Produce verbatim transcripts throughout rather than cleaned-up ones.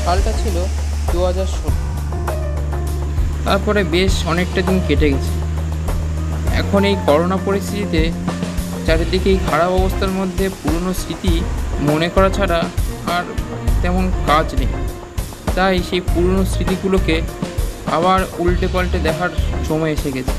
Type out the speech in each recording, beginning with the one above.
সালটা ছিল দু হাজার ষোলো। তারপরে বেশ অনেকটা দিন কেটে গেছে। এখন এই করোনা পরিস্থিতিতে চারিদিকে এই খারাপ অবস্থার মধ্যে পুরনো স্মৃতি মনে করা ছাড়া আর তেমন কাজ নেই। তাই সেই পুরনো স্মৃতিগুলোকে আবার উল্টে পাল্টে দেখার সময় এসে গেছে।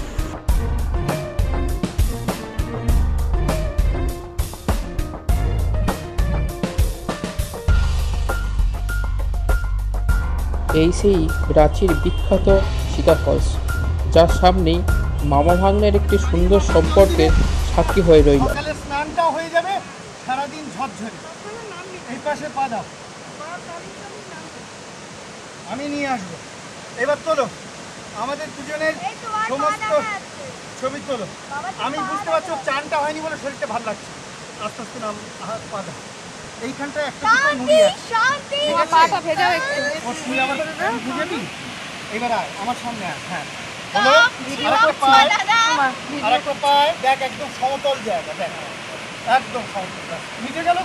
এই সেই রাঁচির বিখ্যাত সীতা ফলস, যার সামনেই মামা ভাগ্নের একটি সুন্দর সম্পর্কের সাক্ষী হয়ে রইল। সকালে স্নানটা হয়ে যাবে, সারাদিন ঝরঝরে। এই পাশে পা দাও, আমি নিয়ে আসবো। এবার তোলো আমাদের দুজনের সমস্ত ছবি তোলো। আমি বুঝতে পারছি চানটা হয়নি বলে শরীরটা ভালো লাগছে। আস্তে আস্তে নাম পা দাও। এইখানটা একটা নুড়ি আছে, বুঝেবি? এবার আয় আমার সামনে আয়। হ্যাঁ, আরেকটা পায় দেখ, একদম সমতল জায়গা, দেখ একদম সমতল। মিটে গেল।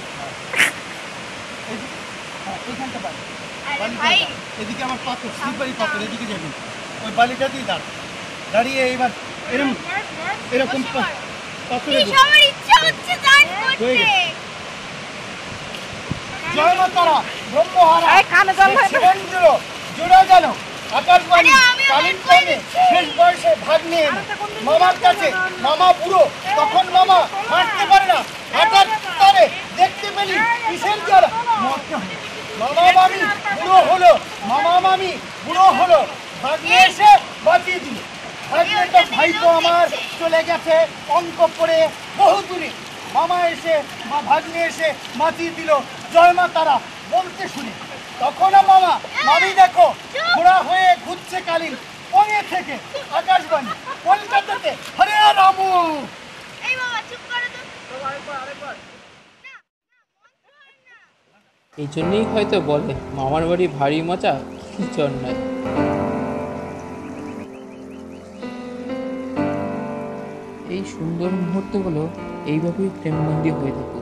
এইখানটা পাই, এদিকে আমার পাথর, স্লিপারি পাথর, এদিকে যাবি। ওই বালিটা দিয়ে দাঁড় দাঁড়িয়ে এবার এরকম এরকম পাথরে জয় মা তারা, ব্রহ্মহারা, শিবেন্দ্র, জোড়া গেল আকাশবাণী, কালীন টাইমে শেষ বয়সে ভাগ্নে এলো মামার কাছে। মামা বুড়ো, তখন মামা হাঁটতে পারে না। হঠাৎ তারে দেখতে পেলি কিসের জ্বালা, মামা মামি বুড়ো হলো, মামা মামি বুড়ো হলো, ভাগ্নে এসে বাঁচিয়ে দিল। ভাগ্নে তো ভাইপো আমার চলে গেছে অঙ্ক পড়ে বহু দূরে। মামা এসে মা ভাগ্নে এসে বাঁচিয়ে দিল, জয় মা তারা বলতে শুনে। তখনও মামা মামি দেখো ঘোড়া হয়ে ঘুরছে কালীন পঙে থেকে। আকাশবাণী কলকাতাতে, হরে রামু। এই জন্যই হয়তো বলে মামার বাড়ি ভারী মজা, কি চর নাই। এই সুন্দর মুহূর্তগুলো এইভাবেই প্রেমবন্দি হয়ে থাকে।